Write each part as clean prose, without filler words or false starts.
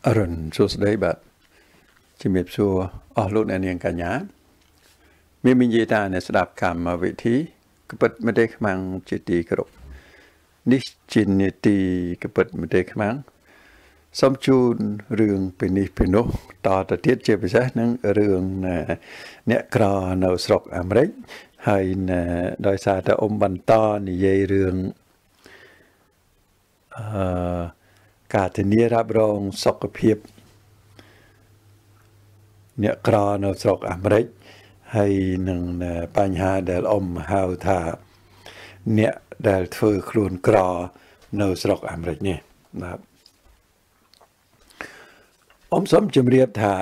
អរុនសួស្តីបាទជំរាបសួរអស់លោកអ្នកនាងកញ្ញាមាននិយាយថាអ្នកស្ដាប់កម្មវិធីក្បិតមេទេខ្មាំងជាទីគោរពនេះជានីតិក្បិតមេទេខ្មាំងសូមជូនរឿងពីនេះពីនោះតទៅទៀតជាពិសេសនឹងរឿងអ្នកក្រនៅស្រុកអាមេរិកហើយដោយសារតែបន្តនិយាយរឿងការធានារ៉ាប់រងសុខភាពអ្នកក្រនៅស្រុកអាមេរិកហើយនឹងបញ្ហាដែលហៅថាអ្នកដែលធ្វើខ្លួនក្រនៅស្រុកអាមេរិកនេះបាទសូមជម្រាបថា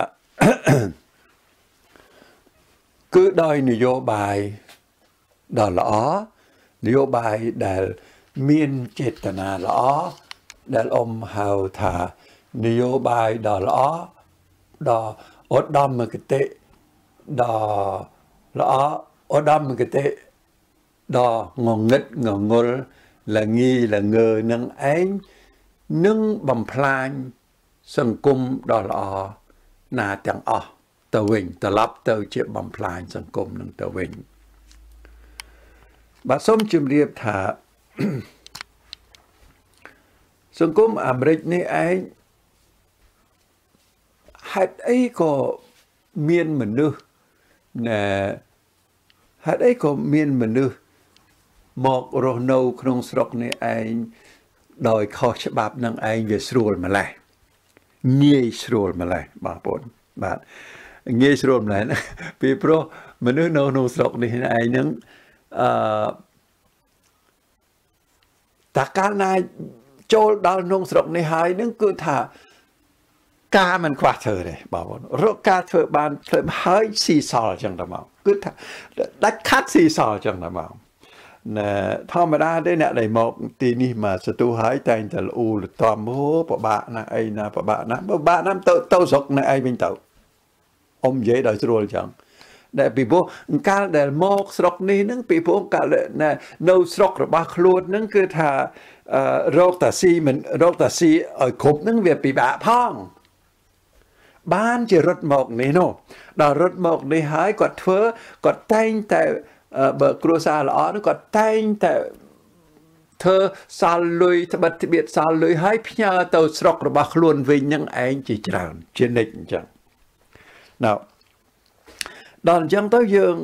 គឺដោយនយោបាយដ៏ល្អនយោបាយដែលមានចេតនាល្អដែលហៅថានយោបាយដ៏ល្អដ៏ឧត្តមគតិដ៏ល្អឧត្តមគតិដ៏ងងឹតងងល់ល្ងីល្ងើនឹងឯងនឹងបំផ្លាញសង្គមដ៏ល្អណាទាំងអស់ទៅវិញត្រឡប់ទៅជាបំផ្លាញសង្គមនឹងទៅវិញបាទសូមជម្រាបថា សង្គមអាមេរិកនេះឯងហេតុអីក៏មានមនុស្សមករស់នៅក្នុងស្រុកនេះឯងដោយខុសច្បាប់នឹងឯងវាស្រួលម្ល៉េះងាយស្រួលម្ល៉េះបងប្អូនបាទងាយស្រួលម្ល៉េះពីព្រោះមនុស្សនៅក្នុងស្រុកនេះឯងនឹងតាកាលណាចូលដល់ក្នុងស្រុកនេះហើយនឹងគឺថាការមិនខ្វះធ្វើទេបងប្អូនរកការធ្វើបានធ្វើហើយស៊ីសល់ចឹងតែមកគឺថាដាច់ខាត់ស៊ីសល់ចឹងតែមកធម្មតាទេអ្នកដែលមកទីនេះមកសទូហើយតែងតែលូលតំពិបាកណាស់អីណាពិបាកណាស់ទៅស្រុកនៅឯងវិញទៅនិយាយដោយស្រួលចឹងដែលពីព្រោះកាលដែលមកស្រុកនេះនឹងពីព្រោះកាលនៅស្រុករបស់ខ្លួននឹងគឺថារកតាស៊ីមិនរកតាស៊ីឲ្យគ្រប់នឹងវាពិបាកផងបានជារត់មកនេះនោះដល់រត់មកនេះហើយគាត់តែងតែបើគ្រួសារល្អនោះគាត់តែងតែធ្វើសាលលុយត្បិតត្បៀតសាលលុយហើយផ្ញើទៅស្រុករបស់ខ្លួនវិញនឹងឯងជាច្រើនជានិច្ចអញ្ចឹងដល់អញ្ចឹងទៅ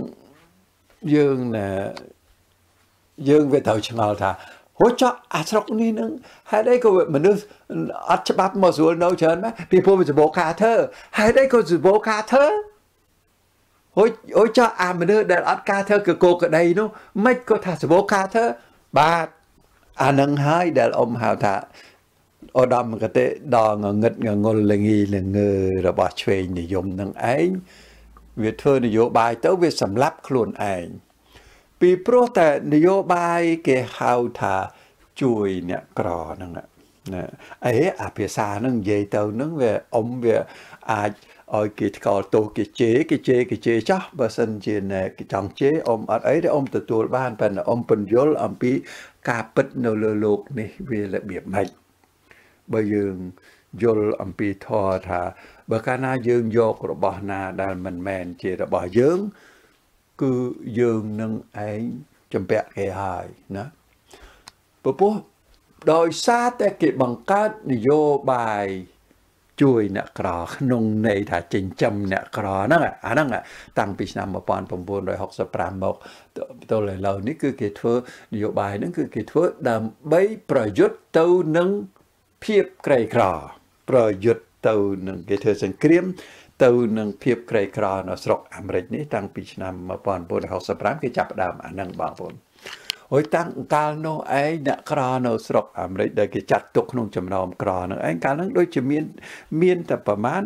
យើងវាត្រូវឆ្ងល់ថាហូចអាស្រុកនេះនឹងហេតុអីក៏មនុស្សអត់ច្បាប់មកស្រួលនៅច្រើនម៉េចពីព្រោះវាសបោការធ្វើហេតុអីក៏សបោការធ្វើហូចអាមនុស្សដែលអត់ការធ្វើគឺគោក្តីនោះមិនក៏ថាសបោការធ្វើបាទអានឹងហើយដែលហៅថាឧត្តមគតិដ៏ងងឹតងងល់ល្ងីល្ងើរបស់ឆ្វេងនិយមនឹងឯងវាធ្វើនយោបាយទៅវាសម្លាប់ខ្លួនឯងពីព្រោះតែនយោបាយគេហៅថាជួយអ្នកក្រហ្នឹងណាអាភាសាហ្នឹងនិយាយទៅហ្នឹងវាវាអាចឲ្យគេថ្កោលទោសគេជេរចោះបើសិនជាគេចង់ជេរអត់អីទេទទួលបានប៉ុន្តែពន្យល់អំពីការពិតនៅលើโลกនេះវារបៀបម៉េចបើយើងយល់អំពីធម៌ថាបើកាលណាយើងយករបស់ណាដែលមិនមែនជារបស់យើងគឺយើងនឹងឯងចំពាក់គេហើយណាព្រោះដោយសារតែគេបង្កើតនយោបាយជួយអ្នកក្រក្នុងន័យថាចិញ្ចឹមអ្នកក្រហ្នឹងអាហ្នឹងតាំងពីឆ្នាំ1965មកទៅឥឡូវនេះគឺគេធ្វើនយោបាយហ្នឹងគឺគេធ្វើដើម្បីប្រយុទ្ធទៅនឹងភាពក្រីក្រប្រយុទ្ធទៅនឹងគេធ្វើសង្គ្រាមទៅនឹងភាពក្រីក្រនៅស្រុកអាមេរិកនេះតាំងពីឆ្នាំ1965គេចាប់ផ្ដើមអាហ្នឹងបងប្អូនហើយតាំងកាលនោះឯងអ្នកក្រនៅស្រុកអាមេរិកដែលគេចាត់ទុកក្នុងចំណោមក្រហ្នឹងឯងកាលហ្នឹងដូចជាមានតែប្រមាណ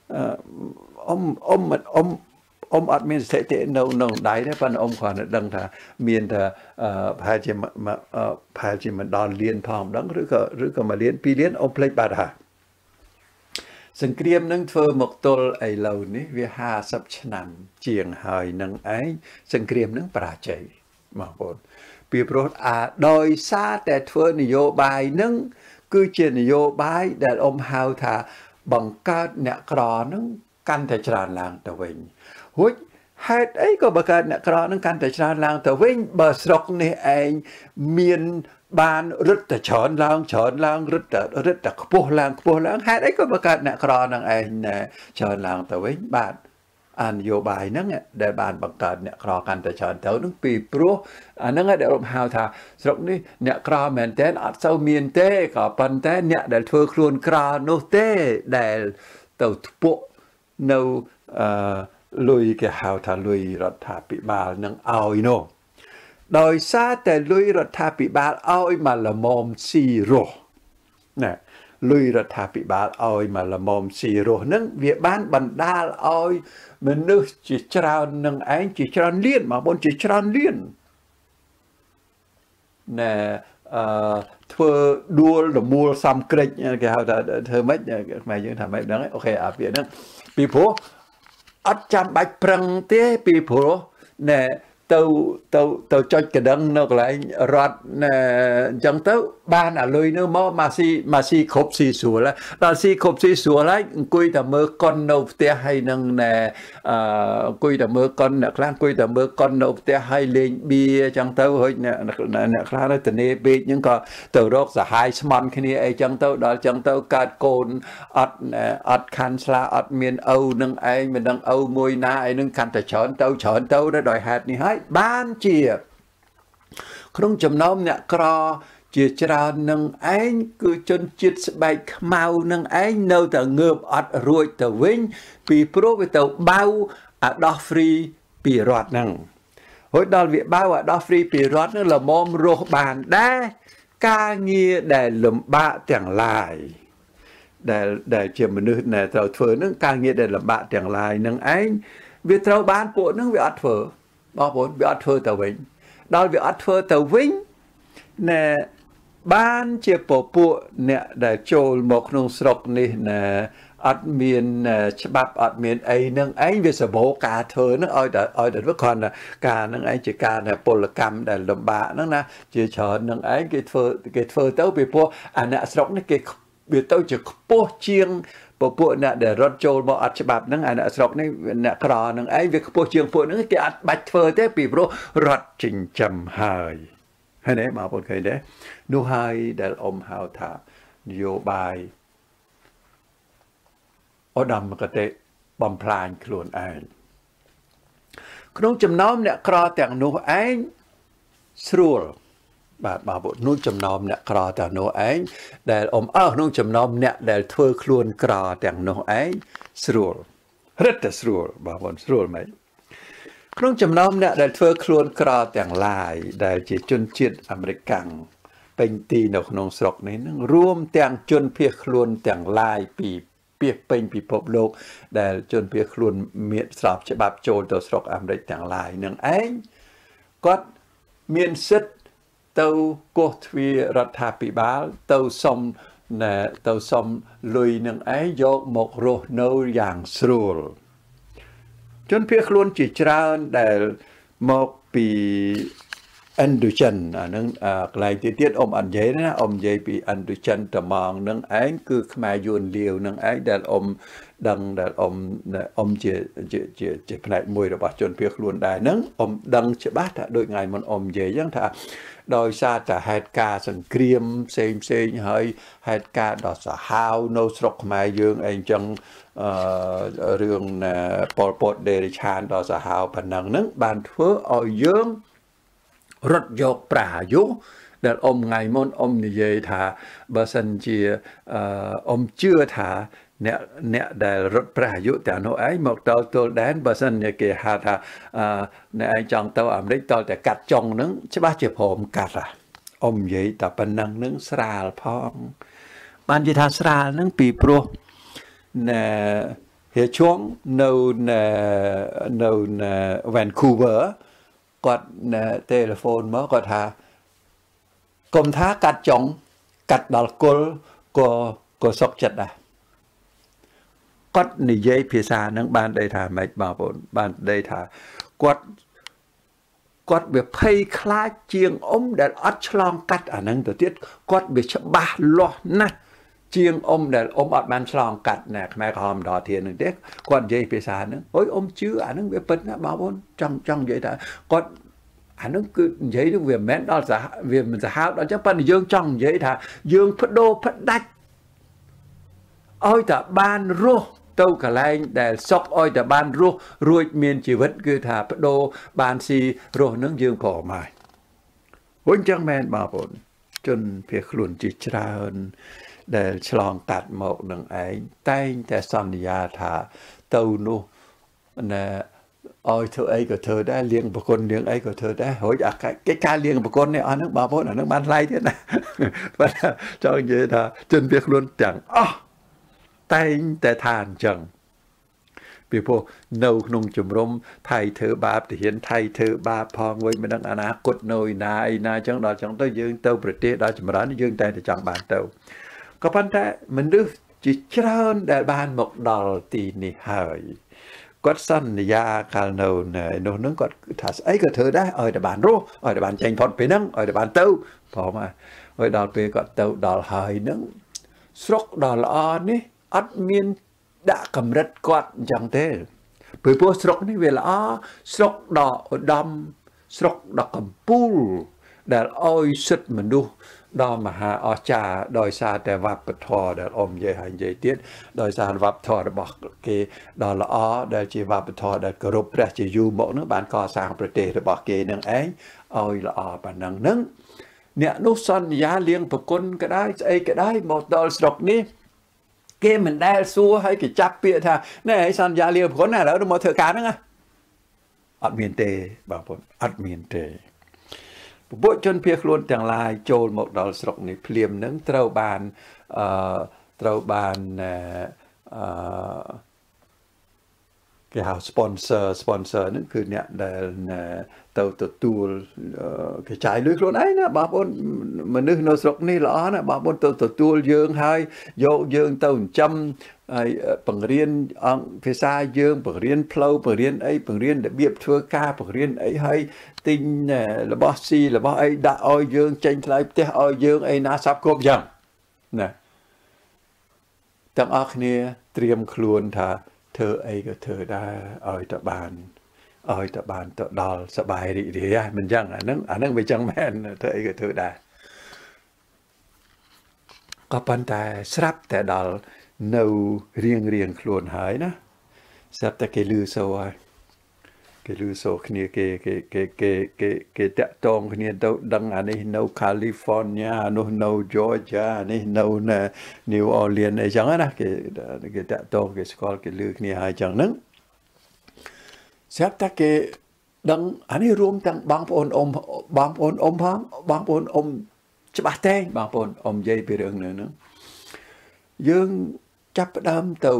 អត់មានស្ថិតិនៅដៃទេប៉ុន្តែគ្រាន់តែដឹងថាមានតែប្រហែលជាមិនដល់លានផងម្ដងឬក៏1លាន2លានភ្លេចបាត់ហើយសង្គ្រាមនឹងធ្វើមកទល់ឥឡូវនេះវា50ឆ្នាំជាងហើយនឹងឯងសង្គ្រាមនឹងបរាជ័យបងប្អូនពីព្រោះដោយសារតែធ្វើនយោបាយនឹងគឺជានយោបាយដែលហៅថា bằng cao nẹt cỏ nó căn thể tràn làng tàu vinh hút hai ấy có bằng cao nẹt cỏ nó căn thể tràn làng tàu vinh bờ sọc này anh miền ban rất là chọn làng rất là khô làng hai ấy có bằng cao nẹt cỏ nó anh chọn làng tàu vinh bạn anh vô bài nâng để bàn bằng cờ nè cò căn để chọn tới nâng pi pro nâng để ông hào thà rồi ní nè cò mình tên ở sau miền tây có phần tên nè để thưa khuôn cò nô tây để tàu bộ nâu lùi cái hào thà lùi rồi thà bị bà nâng ao nô đòi xa để lùi rồi thà bị bà ao mà là mồm xì rô nè lùi rồi thà bị bà ao mà là mồm xì rô nâng việc bán bần đa ao mình nước chỉ trao nâng anh chỉ trao liên mà bọn chỉ trao liên nè thưa đua là mua xăm kịch cái hào thơ mấy mày những thằng mấy đó ok à việc đó bị phố ở trăm bạch prang té bị phố nè tàu cho cái đằng nó lại rót chẳng tới ban ở lối nó mà si khốp si sủa là đó si khốp si sủa lại quy tầm mơ con nâu té hay nâng nè quy tầm mơ con nè khang quy tầm mơ con nâu té hay lên bia chẳng tới hơi nè khang nó từ nè bị những có từ đó là hai smart cái này ấy chẳng tới đó chẳng tới cát cồn ọt khăn xa ọt miền Âu nâng ai miền nâng Âu môi na ai nâng khăn để chọn tàu đó đòi hạt này hết ban chia không chấm nôm nè cò chia trao nâng anh cứ chân chít bay màu nâng anh nâu tờ ngợp ọt ruồi tờ vinh vì pro với tàu bao ở đó free bị rót nâng hồi đó việc bao ở đó free bị rót nữa là mồm rô bàn đá ca nghe để lùm bạ chẳng lại để chỉ mình nước này tàu phở nâng ca nghe để lùm bạ chẳng lại nâng anh việc tàu bán bộ nâng việc ọt phở bao bốn việc ọt phở tàu vinh đó việc ọt phở tàu vinh nè ban chia bộ nè để trôi một nông sọc này nè admin chập admin ấy nâng anh về sở bộ cả thơ nó oi đã vẫn còn là cả nâng anh chỉ cả là pol cam để làm bạ nâng na chỉ chờ nâng anh cái phơ tấu bị po nè sọc này cái bị tấu chỉ po chiêng bộ nè để rót trôi một chập nâng nè sọc này nè cò nâng anh việc po chiêng po nâng cái bạch phơ thế bị pro rót trình trầm hời hay đấy mà một cái đấy nu hai để hào thả vô bài ở đầm cái tệ bầm plan khuôn anh không chấm nóm nè cò tàng nu anh srul bà bộ nu chấm nóm nè cò tàng nu anh để nu chấm nóm nè để thưa khuôn cò tàng nu anh srul rất là srul bà bộ srul mấy không chấm nóm nè để thưa khuôn cò tàng lại để chỉ chun chiết Americanเป็นตีนของสกนี้นั่งร่วมแต่งจนเพียคลวนแต่งลายปีเปียกเป็นปีพบโลกแต่จนเพียคลวนเมียสอบฉบับโจลตัวสกอเมริกแต่งลายนั่งเองก็เมียนสิทธิ์ตัวกดวีรัฐาภิบาลตัวสมเนี่ยตัวสมลุยนั่งเองยกหมกโรโนอย่างสรูลจนเพียคลวนจิตราแต่หมกปีอันดูชันนั่งกลายที่เทียดอันใหญ่นะใหญ่ปีอันดูชันแต่มองนั่งเองคือขมายยูนเลียวนั่งเองแต่ดังแต่เจพนัยมวยระบาดจนเพียงล้วนได้นั่งดังเฉบ้าโดยไงมันใหญ่ยังถ้าโดยซาแต่เหตุการณ์สังเกตเซงเฮ้ยเหตุการณ์ดอกสาวโนสกขมายยูนเองจังเรื่องปอดเดริชานดอกสาวพนังนั่งบานทั่วเอายูนรถยกปลายุแต่ไงมันนี่ยัยท่าบาสันจีเชื่อท่าเนี่ยแต่รถปลายุแต่โน้ไอ้หมกตัวแดนบาสันเนี่ยเกี่ยหาท่าเนี่ยไอ้จังตัวอเมริกตัวแต่กัดจงนึงใช่ป่ะเจ็บผมกัดอ่ะยัยแต่ปนังนึงสาลพองปัญจิธาสาลนึงปีโปรเนี่ยเหตุช่วงในแวนคูเวอร์ก็เทเลโฟนมาก็ท่ากรมท้ากัดจงกัดดอลกลก็สกจัดอ่ะก็นิยพิษานังบ้านได้ท่าไม่มาบนบ้านได้ท่าก็แบบเพย์คล้ายเจียงแต่อัดฉลองกัดอันนั้นตัวเตี้ยก็แบบฉบับล้อนะជាងអ៊ំដែលអ៊ំអត់បានឆ្លងកាត់ណាខ្មែរក្រហមដល់ធាននឹងទេគាត់និយាយភាសាហ្នឹងអុយអ៊ំជឿអាហ្នឹងវាពិតណាបងប្អូនចង់និយាយថាគាត់អាហ្នឹងគឺនិយាយទៅវាមិនមែនដល់វាមិនសាហាវដល់ចឹងប៉ុន្តែយើងចង់និយាយថាយើងបដូរផ្ដាច់ឲ្យតែបានរស់ទៅកន្លែងដែលសុខឲ្យតែបានរស់រួចមានជីវិតគឺថាបដូរបានស៊ីរស់នឹងយើងក៏មកវិញចឹងមែនបងប្អូនជនភៀសខ្លួនជាច្រើនដែលឆ្លងកាត់មកនឹងឯងតែងតែសន្យាថាទៅនោះណាឲ្យធ្វើអីក៏ធ្វើដែរលៀងប្រគុណលៀងអីក៏ធ្វើដែររួចអាកិច្ចការលៀងប្រគុណនេះអស់ហ្នឹងបងប្អូនអាហ្នឹងបានថ្លៃទៀតណាបើចង់និយាយថាជនភៀសខ្លួនទាំងអស់តែងតែថាអញ្ចឹងពីព្រោះនៅក្នុងជំរំថៃធ្វើបាបទាហានថៃធ្វើបាបផងវិញមិនដឹងអនាគតនៅឯណាអញ្ចឹងដល់អញ្ចឹងទៅយើងទៅប្រទេសដល់ចម្រើនយើងតែចង់បានទៅក៏ប៉ុន្តែមនុស្សជាច្រើនដែលបានមកដល់ទីនេះហើយគាត់សន្យាកាលនៅនោះនឹងគាត់ថាស្អីក៏ធ្វើដែរឲ្យតែបានរស់ឲ្យតែបានចេញផុតពីហ្នឹងឲ្យតែបានទៅព្រមហើយដល់ពេលគាត់ទៅដល់ហើយហ្នឹងស្រុកដល់ល្អនេះអត់មានដាក់កម្រិតគាត់អញ្ចឹងទេពីព្រោះស្រុកនេះវាល្អស្រុកដ៏ឧត្តមស្រុកដ៏កំពូលដែលឲ្យសិទ្ធិមនុស្សដ៏មហាអស្ចារ្យដោយសារតែវប្បធម៌ដែលអ៊ំនិយាយហើយនិយាយទៀតដោយសារវប្បធម៌របស់គេដ៏ល្អដែលជាវប្បធម៌ដែលគោរពព្រះជាយូរមកនោះបានកសាងប្រទេសរបស់គេនឹងឯងឲ្យល្អប៉ុណ្ណឹងហ្នឹងអ្នកនោះសន្យាលៀងប្រគុណក៏ដែរស្អីក៏ដែរមកដល់ស្រុកនេះគេមិនដែលសួរឲ្យគេចាប់ពាក្យថាណែសន្យាលៀងប្រគុណណាឥឡូវមកធ្វើការហ្នឹងអត់មានទេបងប្អូនអត់មានទេពួកជនភៀសខ្លួនទាំងឡាយចូលមកដល់ស្រុកនេះភ្លាមនឹងត្រូវបានគេហៅ sponsor ហ្នឹងគឺអ្នកដែលទៅទទួលគេចាយលុយខ្លួនឯងណាបងប្អូនមនុស្សនៅស្រុកនេះល្អណាបងប្អូនទៅទទួលយើងហើយយកយើងទៅចិញ្ចឹមហើយបង្រៀនអង្គភាសាយើងបង្រៀនផ្លូវបង្រៀនអីបង្រៀនរបៀបធ្វើការបង្រៀនអីហើយទិញរបស់ស៊ីរបស់អីដាក់ឲ្យយើងចេញថ្លៃផ្ទះឲ្យយើងអីណាសັບគ្រប់យ៉ាងណាទាំងអស់គ្នាត្រៀមខ្លួនថាធ្វើអីក៏ធ្វើដែរឲ្យតបានទៅដល់សบายរីករាយមិនចឹងអាហ្នឹងវាចឹងមែនធ្វើអីក៏ធ្វើដែរក៏ប៉ុន្តែស្រាប់តែដល់នៅរៀងខ្លួនហើយណាស្រាប់តែគេលឺសូរហើយគេលឺសូរគ្នាគេតាក់តងគ្នាទៅដឹងអានេះនៅ California នោះនៅ Georgia នេះនៅ New Orleans អីចឹងណាគេតាក់តងគេស្គាល់គេលឺគ្នាហើយចឹងហ្នឹងស្រាប់តែគេដឹងអានេះរួមទាំងបងប្អូនអ៊ំផងបងប្អូនអ៊ំច្បាស់តែងបងប្អូនអ៊ំនិយាយពីរឿងហ្នឹងយើងចាប់ផ្ដើមទៅ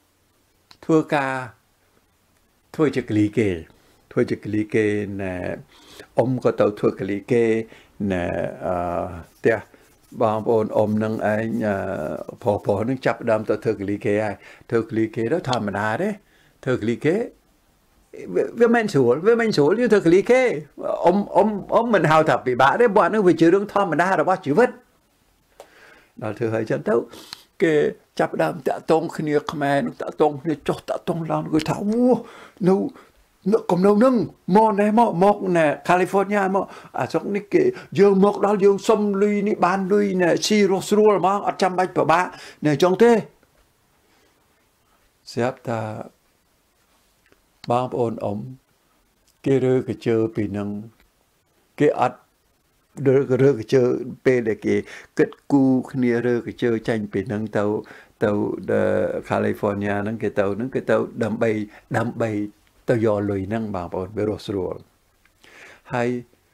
ធ្វើជាកលីគេណែអ៊ំក៏ទៅធ្វើកលីគេណែផ្ទះបងប្អូនអ៊ំនឹងឯងប្រុសនឹងចាប់ផ្ដើមទៅធ្វើកលីគេហើយធ្វើកលីគេទៅធម្មតាទេធ្វើកលីគេវាមិនស្រួលយើងធ្វើកលីគេអ៊ំមិនហៅថាពិបាកទេបើហ្នឹងវាជារឿងធម្មតារបស់ជីវិតដល់ធ្វើហើយចឹងទៅគេចាប់ផ្ដើមតាក់ទងគ្នាខ្មែរនឹងតាក់ទងគ្នាចុះតាក់ទងឡើងគេថាអូនៅកំណៅនឹងមកណែ California មកអាស្រុកនេះគេយើងមកដល់យើងសុំលុយនេះបានលុយណែស៊ីរស់ស្រួលហ្មងអត់ចាំបាច់ពិបាកណែចង់ទេស្រាប់តាបងប្អូនអ៊ំគេរើកជើពីនឹងគេអត់រើកជើពេលដែលគេគិតគូគ្នារើកជើចាញ់ពីនឹងទៅ California ហ្នឹងគេទៅដើម្បីទៅយកលុយហ្នឹងបងប្អូនវារស់ស្រួលហើយ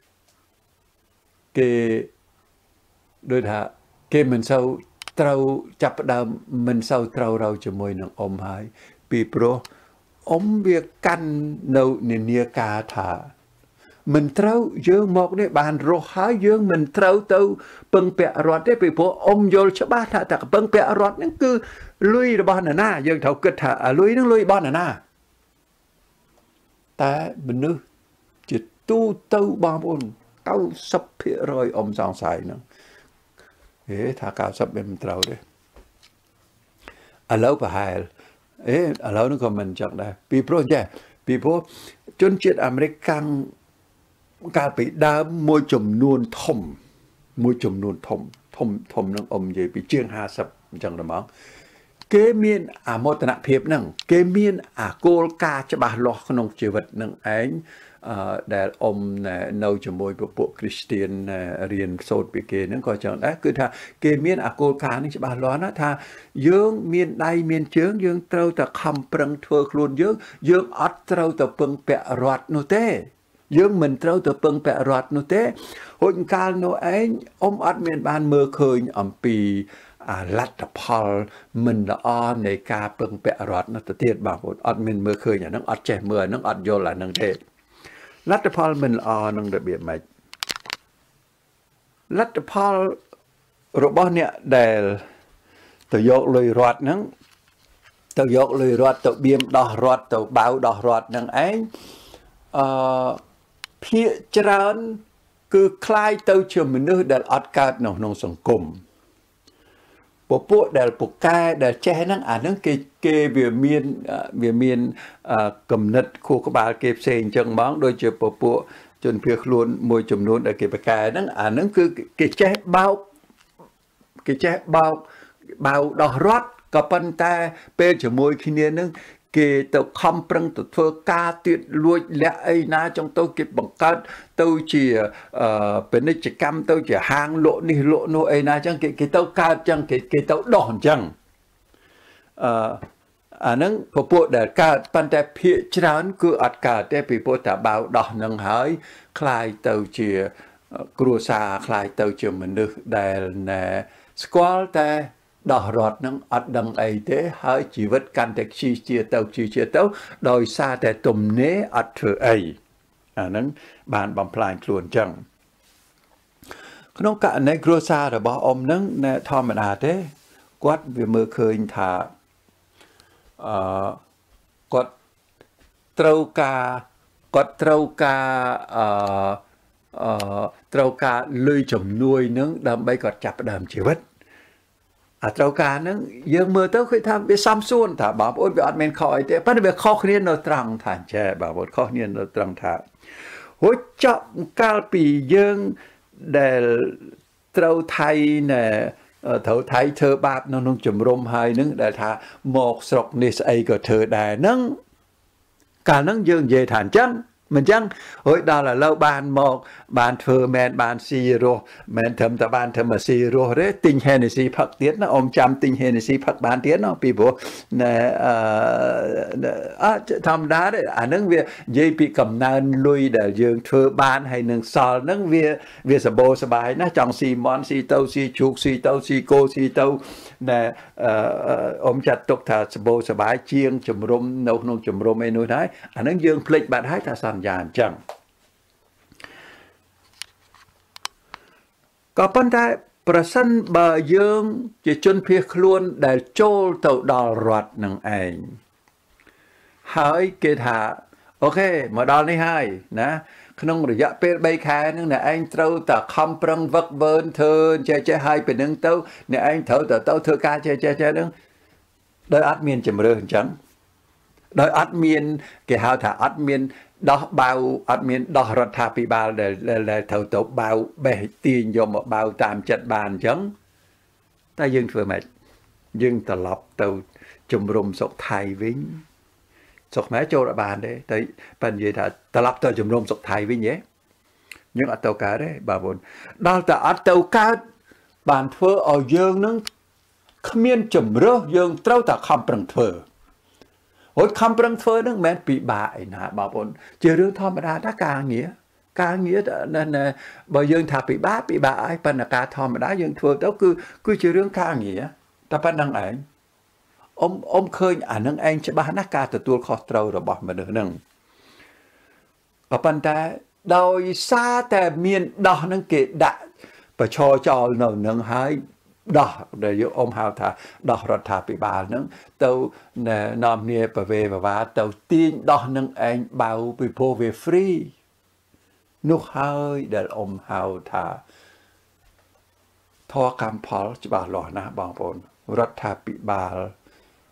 គេដូចថាគេមិនសូវត្រូវចាប់ផ្ដើមមិនសូវត្រូវរៅជាមួយនឹងអ៊ំហើយពីព្រោះអ៊ំវាកាន់នៅនានាការថាមិនត្រូវយើងមកនេះបានរស់ហើយយើងមិនត្រូវទៅពឹងពាក់រដ្ឋទេពីព្រោះអ៊ំយល់ច្បាស់ថាតែពឹងពាក់រដ្ឋហ្នឹងគឺលុយរបស់នរណាយើងត្រូវគិតថាលុយហ្នឹងលុយរបស់នរណាតែមនុស្សជាទូទៅបងប្អូន 90% អ៊ំសង្ស័យហ្នឹងថា 90% មិនត្រូវទេឥឡូវប្រហែលឥឡូវហ្នឹងក៏មិនចឹងដែរពីព្រោះជនជាតិអាមេរិកកាំងកាលពីដើមមួយចំនួនធំនឹងនិយាយពីជាង50អញ្ចឹងហ្មងគេមានអាមោទនភាពហ្នឹងគេមានអាគោលការណ៍ច្បាស់លាស់ក្នុងជីវិតនឹងឯងដែលនៅជាមួយពួកគ្រីស្ទៀនរៀនសូត្រពីគេហ្នឹងក៏ចឹងដែរគឺថាគេមានអាគោលការណ៍នេះច្បាស់លាស់ណាថាយើងមានដៃមានជើងយើងត្រូវតែខំប្រឹងធ្វើខ្លួនយើងអត់ត្រូវតែពឹងពាក់រដ្ឋនោះទេយើងមិនត្រូវទៅពឹងពាក់រដ្ឋនោះទេហូចកាលនោះឯងអត់មានបានមើលឃើញអំពីលទ្ធផលមិនល្អនៃការពឹងពាក់រដ្ឋនោះទៅទៀតបងប្អូនអត់មានមើលឃើញអាហ្នឹងអត់ចេះមើលអាហ្នឹងអត់យល់អាហ្នឹងទេលទ្ធផលមិនល្អនឹងរបៀបម៉េចលទ្ធផលរបស់អ្នកដែលទៅយកលុយរដ្ឋហ្នឹងទៅយកលុយរដ្ឋទៅបៀមដោះរដ្ឋទៅបៅដោះរដ្ឋហ្នឹងឯងភាគច្រើនគឺคล้ายទៅជាមនុស្សដែលអត់កើតនៅក្នុងសង្គមពួកដែលពូកែដែលចេះហ្នឹងអាហ្នឹងគេវាមានគំនិតខួរក្បាលគេផ្សេងអញ្ចឹងហ្មងដូចជាពួកជនភៀសខ្លួនមួយចំនួនដែលគេប្រកែហ្នឹងអាហ្នឹងគឺគេចេះបោកដោះរដ្ឋក៏ប៉ុន្តែពេលជាមួយគ្នានឹងគេទៅខំប្រឹងទៅធ្វើការទៀតលួចលាក់អីណាចង់ទៅគេបង្កើតទៅជាពាណិជ្ជកម្មទៅជាហាងលក់នេះលក់នោះអីណាចឹងគេទៅកើតចឹងគេទៅដោះអញ្ចឹងអាហ្នឹងពួកដែលកើតប៉ុន្តែភាគច្រើនគឺអត់កើតទេពីព្រោះតែបៅដោះនឹងហើយคล้ายទៅជាគ្រួសារคล้ายទៅជាមនុស្សដែលស្គាល់តែដោះរដ្ឋនឹងអត់ដឹងអីទេហើយជីវិតកាន់តែខ្ជិះជាទៅដោយសារតែទំនេរអត់ធ្វើអីអាហ្នឹងបានបំផ្លាញខ្លួនចឹងក្នុងករណីគ្រួសាររបស់អ៊ំហ្នឹងធម្មតាទេគាត់វាមើលឃើញថាគាត់ត្រូវការលុយជំនួយនឹងដើម្បីគាត់ចាប់ផ្ដើមជីវិតត្រូវការហ្នឹងយើងមើលទៅឃើញថាវាសំសួនថាបងប្អូនវាអត់មានខុសអីទេប៉ុន្តែវាខុសគ្នានៅត្រង់ថាចេះបងប្អូនខុសគ្នានៅត្រង់ថាហូចចប់កាលពីយើងដែលត្រូវថៃធ្វើបាបនៅក្នុងជំរំហើយនឹងដែលថាមកស្រុកនេះស្អីក៏ធ្វើដែរហ្នឹងកាលហ្នឹងយើងនិយាយថាអញ្ចឹងមិនចឹងហួយដល់ឥឡូវបានមកបានធ្វើមែនបានស៊ីរស់មែនត្រឹមតែបានធ្វើមកស៊ីរស់ទេទិញហេនេស៊ីផឹកទៀតណាអ៊ំចាំទិញហេនេស៊ីផឹកបានទៀតណាពីព្រោះធម្មតាទេអានឹងវានិយាយពីកំណើនលុយដែលយើងធ្វើបានហើយនឹងសល់ហ្នឹងវាសបោសបាយណាចង់ស៊ីមន់ស៊ីទៅស៊ីជ្រូកស៊ីទៅស៊ីគោស៊ីទៅអ៊ំចាត់ទុកថាសបោសបាយជាងជំរុំនៅក្នុងជំរុំឯនោះដែរអានឹងយើងភ្លេចបាត់ហើយថាសន្យាអញ្ចឹងក៏ប៉ុន្តែប្រសិនបើយើងជាជនភៀសខ្លួនដែលចូលទៅដល់រដ្ឋនឹងឯងហើយគេថាអូខេមកដល់នេះហើយណាក្នុងរយៈពេល3ខែហ្នឹងអ្នកឯងត្រូវតែខំប្រឹងវឹកវើធ្វើចេះហើយពីនឹងទៅអ្នកឯងត្រូវទៅធ្វើការចេះហ្នឹងដោយអត់មានជំរឿនអញ្ចឹងដោយអត់មានគេហៅថាអត់មានដោះបៅអត់មានដោះរដ្ឋាភិបាលដែលត្រូវទៅបៅបេះទាញយកមកបៅតាមចិត្តបានអញ្ចឹងតែយើងធ្វើម៉េចយើងត្រឡប់ទៅជំរុំសុខថៃវិញសុខខ្មែរចូលអត់បានទេតែប៉ិននិយាយថាត្រឡប់ទៅជំរុំសុខថៃវិញហ៎យើងអត់ទៅកើតទេបងប្អូនដល់តែអត់ទៅកើតបានធ្វើឲ្យយើងនឹងគ្មានជំរឿសយើងត្រូវតែខំប្រឹងធ្វើហូចខំប្រឹងធ្វើនឹងមិនមែនពិបាកឯណាបងប្អូនជារឿងធម្មតាថាការងារបើយើងថាពិបាកហើយប៉ុន្តែការធម្មតាយើងធ្វើទៅគឺជារឿងការងារតែប៉ុណ្្នឹងឯងអ៊ំឃើញអានឹងឯងច្បាស់ណាស់ការទទួលខុសត្រូវរបស់មនុស្សហ្នឹងក៏ប៉ុន្តែដោយសារតែមានដោះហ្នឹងគេដាក់ប្រឈរចោលនៅនឹងហើយដោះដែលយើងអ៊ំហៅថាដោះរដ្ឋាភិបាលហ្នឹងទៅនាំគ្នាប្រវេប្រវាទៅទាញដោះនឹងឯងបៅពីព្រោះវា free នោះហើយដែលអ៊ំហៅថាធរកម្មផលច្បាស់លាស់ណាស់បងប្អូនរដ្ឋាភិបាល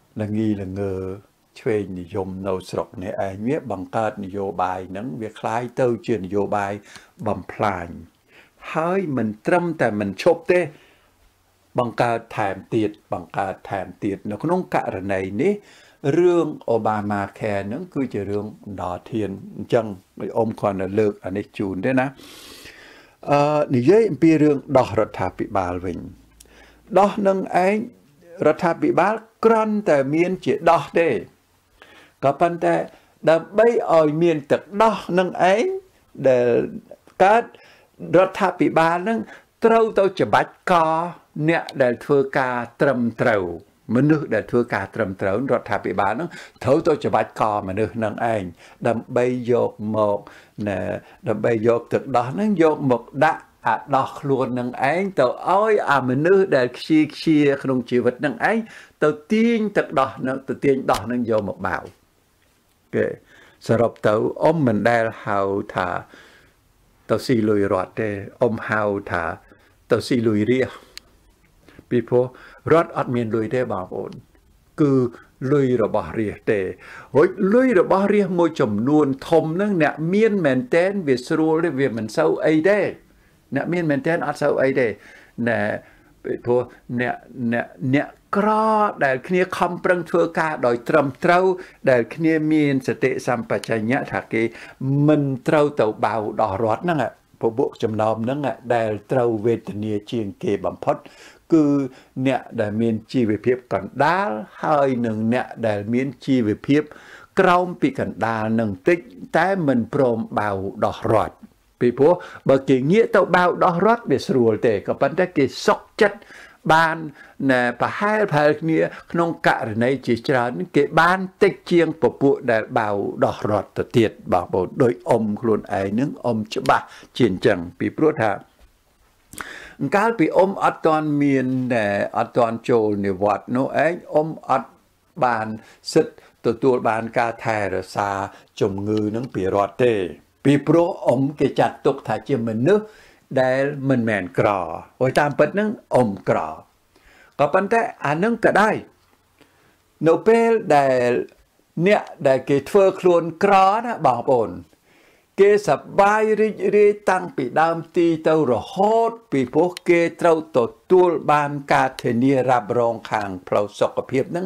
là nghi là ngờ thuêนิยม នៅ ស្រុក នេះ ឯង វា បង្កើត នយោបាយ ហ្នឹង វា คล้าย ទៅ ជា នយោបាយ បំផ្លាញ ហើយ មិន ត្រឹម តែ មិន ឈប់ ទេ បង្កើត ថែម ទៀត បង្កើត ថែម ទៀត នៅ ក្នុង ករណី នេះ រឿង Obama Care ហ្នឹង គឺជា រឿង ដល់ ធាន អញ្ចឹង អ៊ំ គ្រាន់តែ លើក អានេះ ជូន ទេ ណា និយាយ អំពី រឿង ដោះ រដ្ឋាភិបាល វិញ ដោះ នឹង ឯង រដ្ឋាភិបាល គ្រាន់តែ មាន ជា ដោះ ទេ ក៏ប៉ុន្តែ ដើម្បី ឲ្យ មាន ទឹក ដោះ នឹង ឯង ដែល កើត រដ្ឋាភិបាល នឹង ត្រូវ ទៅ ច្បាច់ ក អ្នក ដែល ធ្វើ ការ ត្រឹម ត្រូវ មនុស្ស ដែល ធ្វើ ការ ត្រឹម ត្រូវ រដ្ឋាភិបាល នឹង ត្រូវ ទៅ ច្បាច់ ក មនុស្ស នឹង ឯង ដើម្បី យក មក ណែ ដើម្បី យក ទឹក ដោះ នឹង យក មក ដាក់ អា ដោះ ខ្លួន នឹង ឯង ទៅ ឲ្យ អា មនុស្ស ដែល ខ្ជា ក្នុង ជីវិត នឹង ឯង ទៅ ទាញ ទឹក ដោះ នឹង ទៅ ទាញ ដោះ នឹង យក មក បាវ គេ សរុប ទៅ អ៊ំ មិន ដែល ហៅ ថា ទៅ ស៊ី លុយ រត់ ទេ អ៊ំ ហៅ ថា ទៅ ស៊ី លុយ រាជ ពីព្រោះ រត់ អត់ មាន លុយ ទេ បងប្អូន គឺ លុយ របស់ រាជ ទេ រួច លុយ របស់ រាជ មួយ ចំនួន ធំ នឹង អ្នក មាន មែនទែន វា ស្រួល ទេ វា មិន សូវ អី ទេ អ្នក មាន មែនទែន អត់ សូវ អី ទេ ណែ ពីព្រោះ អ្នក ក្រ ដែល គ្នា ខំ ប្រឹង ធ្វើ ការ ដោយ ត្រឹម ត្រូវ ដែល គ្នា មាន សតិ សម្បជញ្ញៈ ថា គេ មិន ត្រូវ ទៅ បាវ ដោះ រត់ ហ្នឹង ពួក ចំណោម ហ្នឹង ដែល ត្រូវ វេទនា ជាង គេ បំផុត គឺ អ្នក ដែល មាន ជីវភាព កណ្ដាល ហើយ នឹង អ្នក ដែល មាន ជីវភាព ក្រោម ពី កណ្ដាល នឹង តិច តែ មិន ព្រម បាវ ដោះ រត់ ពីព្រោះ បើ គេ ងាក ទៅ បាវ ដោះ រត់ វា ស្រួល ទេ ក៏ ប៉ុន្តែ គេ សុខ ចិត្ត បាន ណែ ប្រហែល គ្នា ក្នុង ករណី ជា ច្រើន គេ បាន តិច ជាង ពពួក ដែល បាវ ដោះ រត់ ទៅ ទៀត បងប្អូន ដោយ អ៊ំ ខ្លួន ឯង នឹង អ៊ំ ច្បាស់ ជា អញ្ចឹង ពីព្រោះ ថា កាល ពី អ៊ំ អត់ ទាន់ មាន អត់ ទាន់ ចូល និវត្តន៍ នោះ ឯង អ៊ំ អត់ បាន សិទ្ធិ ទទួល បាន ការ ថែ រក្សា ជំងឺ នឹង ពី រដ្ឋ ទេ ពីព្រោះ អ៊ំ គេ ចាត់ ទុក ថា ជា មនុស្ស ដែល មិន មែន ក្រ ហើយ តាម ពិត នឹង អ៊ំ ក្រ ក៏ ប៉ុន្តែ អា នឹង ក៏ ដែរ នៅ ពេល ដែល អ្នក ដែល គេ ធ្វើ ខ្លួន ក្រ ណា បងប្អូន គេ សប្បាយ រីករាយ តាំង ពី ដើម ទី ទៅ រហូត ពីព្រោះ គេ ត្រូវ ទទួល បាន ការ ធានា រ៉ាប់រង ខាង ផ្លូវ សុខភាព នឹង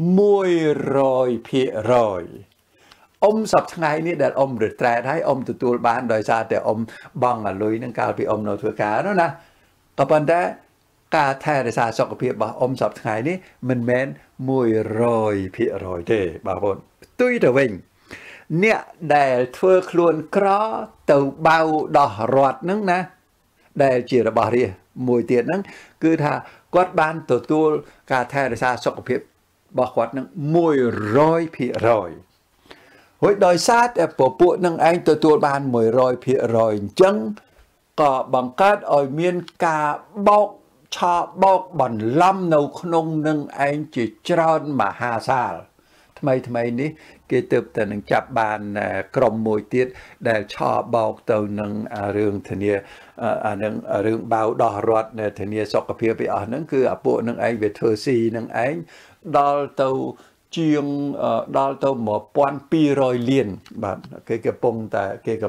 100% អ៊ំ សប្តាហ៍ ថ្ងៃ នេះ ដែល អ៊ំ retreat ហើយ អ៊ំ ទទួល បាន ដោយ សារ តែ អ៊ំ បង់ អា លុយ នឹង កាល ពី អ៊ំ នៅ ធ្វើ ការ នោះ ណា ក៏ ប៉ុន្តែ ការ ថែ រក្សា សុខភាព របស់ អ៊ំ សប្តាហ៍ ថ្ងៃ នេះ មិន មែន 100% ទេ បងប្អូន ផ្ទុយ ទៅ វិញ អ្នក ដែល ធ្វើ ខ្លួន ក្រ ទៅ បាវ ដោះ រត់ នឹង ណា ដែល ជា របស់ រាជ មួយ ទៀត ហ្នឹង គឺ ថា គាត់ បាន ទទួល ការ ថែ រក្សា សុខភាព របស់ គាត់ នឹង 100% ហើយ ដោយ សារ តែ ពពួក នឹង ឯង ទទួល បាន 100% អញ្ចឹង ក៏ បង្កើត ឲ្យ មាន ការ បោក ឆោបោក បន្លំ នៅ ក្នុង នឹង ឯង ជា ច្រើន មហាសាល ថ្មី នេះ គេ ទើប តែ នឹង ចាប់ បាន ក្រុម មួយ ទៀត ដែល ឆោបោក ទៅ នឹង រឿង ធានា អា នឹង រឿង បាវ ដោះ រត់ ធានា សុខភាព អស់ ហ្នឹង គឺ អា ពួក នឹង ឯង វា ធ្វើ ស៊ី នឹង ឯង ដល់ ទៅ ជាង ដល់ ទៅ 1200 លាន បាទ គេ កំពុង តែ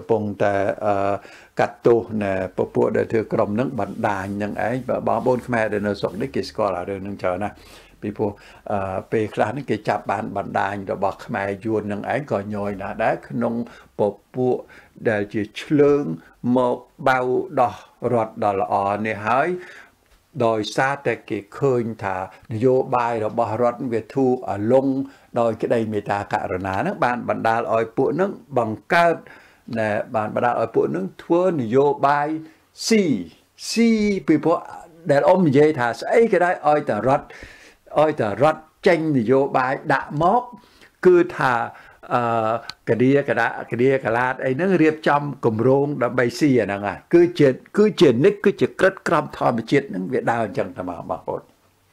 កាត់ទោស ណែ ពពួក ដែល ធ្វើ ក្រុម នឹង បណ្ដាញ នឹង ឯង បងប្អូន ខ្មែរ ដែល នៅ ស្រុក នេះ គេ ស្គាល់ អា រឿង នឹង ច្រើន ណាស់ ពីព្រោះ ពេល ខ្លះ នេះ គេ ចាប់ បាន បណ្ដាញ របស់ ខ្មែរ យួន នឹង ឯង ក៏ ញយ ណាស់ ដែរ ក្នុង ពពួក ដែល ជា ឆ្លើង មក បាវ ដោះ រត់ ដល់ ល្អ នេះ ហើយ ដោយ សារ តែ គេ ឃើញ ថា នយោបាយ របស់ រដ្ឋ វា ធូរ អាលុង ដោយ ក្តី មេត្តា ករុណា នឹង បាន បណ្ដាល ឲ្យ ពួក នឹង បង្កើត ណែ បាន បណ្ដាល ឲ្យ ពួក នឹង ធ្វើ នយោបាយ ស៊ី ពីព្រោះ ដែល អ៊ំ និយាយ ថា ស្អី ក៏ ដែរ ឲ្យ តែ រដ្ឋ ចេញ នយោបាយ ដាក់ មក គឺ ថា កឌីកដាកឡាត អី ហ្នឹង រៀបចំ គម្រោង ដើម្បី ស៊ី អា ហ្នឹង គឺជានិច្ច គឺជា ក្រិត ក្រម ធម្មជាតិ ហ្នឹង វា ដើរ អញ្ចឹង តែ បងប្អូន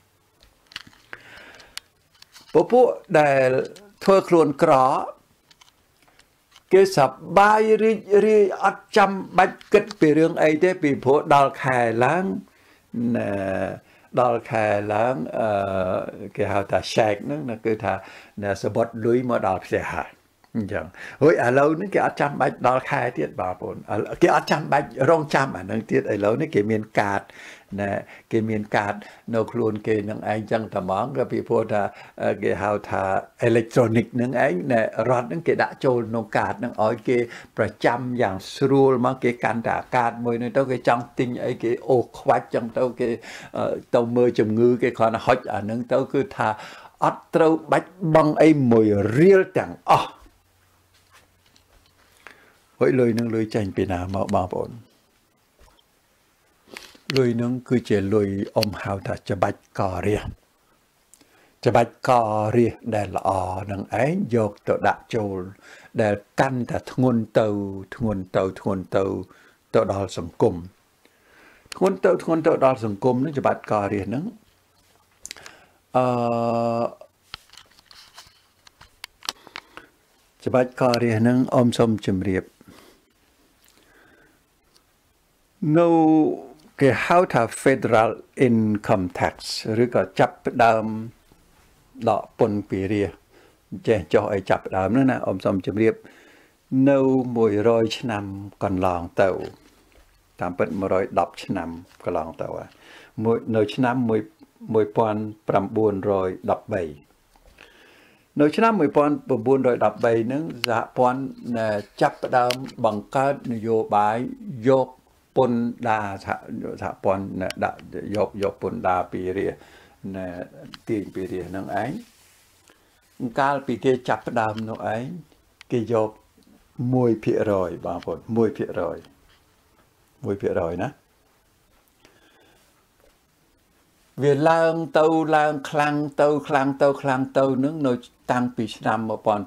ពពួក ដែល ធ្វើ ខ្លួន ក្រ គេ សប្បាយ រីករាយ អត់ ចាំ បាច់ គិត ពី រឿង អី ទេ ពីព្រោះ ដល់ ខែ ឡើង ណែដល់ខែឡើងគេហៅថា shake ហ្នឹងគឺថាសបុតលុយមកដល់ផ្ទះហើយអញ្ចឹងហើយឥឡូវនេះគេអត់ចាំបាច់ដល់ខែទៀតបងប្អូនគេអត់ចាំបាច់រងចាំអាហ្នឹងទៀតឥឡូវនេះគេមានកាតណាគេមានកាតនៅខ្លួនគេនឹងឯងចឹងតែហ្មងក៏ពីព្រោះថាគេហៅថា electronic នឹងឯងណែរត់ហ្នឹងគេដាក់ចូលក្នុងកាតហ្នឹងឲ្យគេប្រចាំយ៉ាងស្រួលមកគេកាន់តែកាតមួយនេះទៅគេចង់ទិញអីគេអូសខ្វាច់ចឹងទៅគេទៅមើលជំងឺគេគ្រាន់តែហុចអាហ្នឹងទៅគឺថាអត់ត្រូវបាច់បង់អីមួយរៀលទាំងអស់ហើយលុយនឹងលុយចេញពីណាមកបងប្អូនលុយនឹងគឺជាលុយហៅថាច្បាច់ករាសច្បាច់ករាសដែលល្អនឹងឯងយកទៅដាក់ចូលដែលកាន់តែធ្ងន់ទៅទៅដល់សង្គមធ្ងន់ទៅដល់សង្គមនឹងច្បាច់ករាសនឹងច្បាច់ករាសនឹងសូមជម្រាបនៅគេហៅថា Federal Income Tax ឬក៏ចាប់ផ្ដើមដកពន្ធពីរាជចេះចុះឲ្យចាប់ផ្ដើមនោះណាសូមជម្រាបនៅ100ឆ្នាំកន្លងទៅតាមពិត110ឆ្នាំកន្លងទៅនៅឆ្នាំ1913នៅឆ្នាំ1913ហ្នឹងសហព័ន្ធចាប់ផ្ដើមបង្កើតនយោបាយយកពន្ធដារសហព័ន្ធដាក់យកពន្ធដារពីរាជទាញពីរាជហ្នឹងឯងកាលពីគេចាប់ផ្ដើមនោះឯងគេយក1% បងប្អូន1%ណាវាឡើងទៅឡើងខ្លាំងទៅនឹងនៅតាំងពីឆ្នាំ